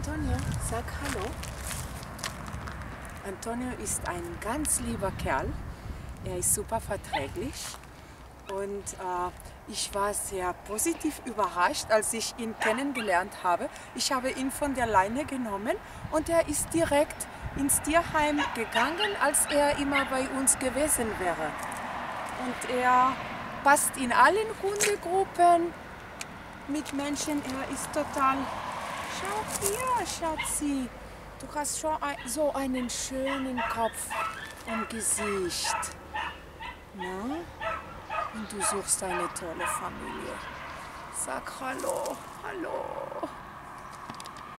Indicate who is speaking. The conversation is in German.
Speaker 1: Antonio, sag hallo. Antonio ist ein ganz lieber Kerl. Er ist super verträglich und ich war sehr positiv überrascht, als ich ihn kennengelernt habe. Ich habe ihn von der Leine genommen und er ist direkt ins Tierheim gegangen, als er immer bei uns gewesen wäre. Und er passt in allen Hundegruppen mit Menschen. Er ist total... Schau hier, Schatzi. Du hast schon so einen schönen Kopf und Gesicht. Na? Und du suchst eine tolle Familie. Sag hallo, hallo.